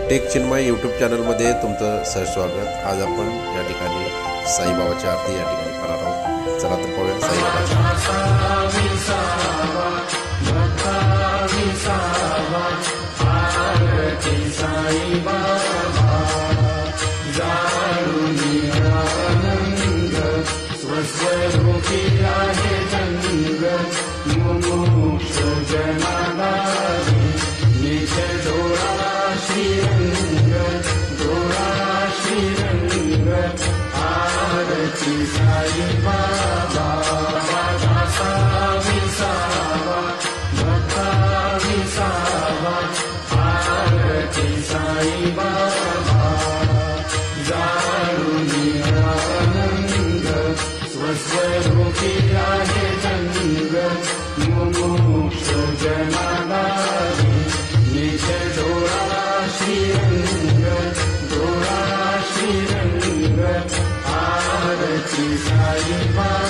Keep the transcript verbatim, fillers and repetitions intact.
Take Chinmay YouTube चॅनलमध्ये तुमचं सहस्वागत। आज आपण या ठिकाणी साईबाबाची आरती या ठिकाणी करणार आहोत। चला तर पाहूया साईबाबाची Bye.